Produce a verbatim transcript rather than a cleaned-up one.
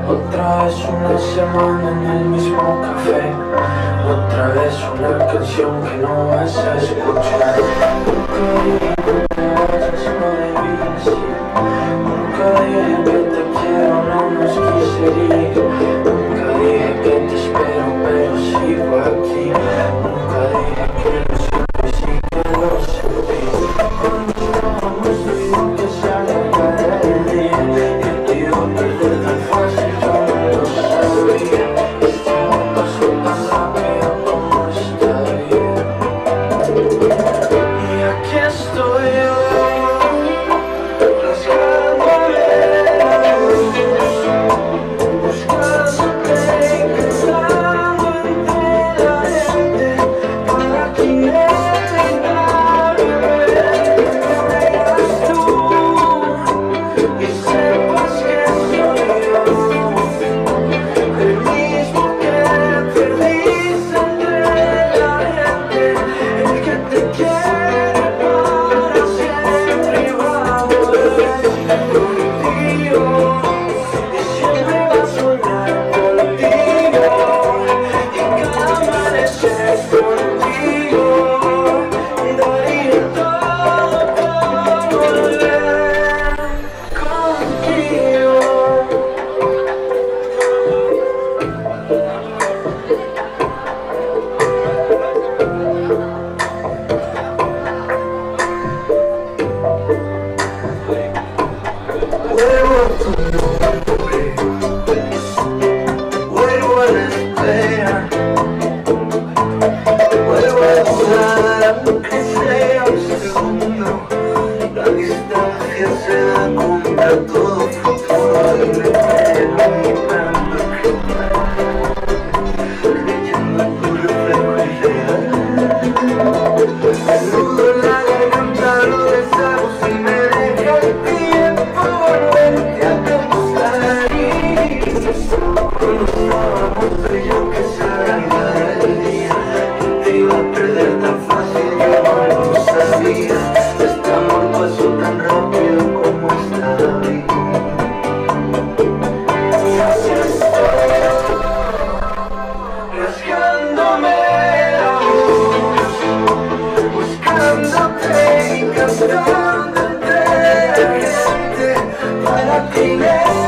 Otra vez una semana en el mismo café, otra vez una canción que no vas a escuchar. Nunca dije que te vayas, no debí decir. Nunca dije que te quiero, no nos quise ir. Nunca dije que te espero, pero sigo aquí. Nunca dije que lo siento y sí que lo sentí. Cuando estábamos tú y yo que se alargara el día, que te iba a perder tan fácil, yo no lo sabía. Este amor pasó tan rápido como esta vida. Y aquí estoy yo, rasgándome la luz, buscándote y cantando entre la gente, para que venga, bebé, que vengas tú y sepas que soy yo, el mismo que perdiste entre la gente, el que te quiere para siempre y va a volver contigo, y siempre va a soñar contigo, y cada amanecer contigo, daría todo por volver contigo. Vuelvo a tu nombre, vuelvo a la espera, vuelvo a dudar aunque sea un segundo. La distancia se da contra todo futuro y me quedo mirando creyendo en tu reflejo ideal. Me nudo en la garganta, lo deshago si me deja el tiempo volverte a conquistar. Cuando estábamos tú y yo que se alargara el día, que te iba a perder tan fácil, yo no lo sabía. Este amor pasó tan rápido como esta vida. Y así estoy yo, rasgándome la luz, buscándote y cantando entre la gente, para que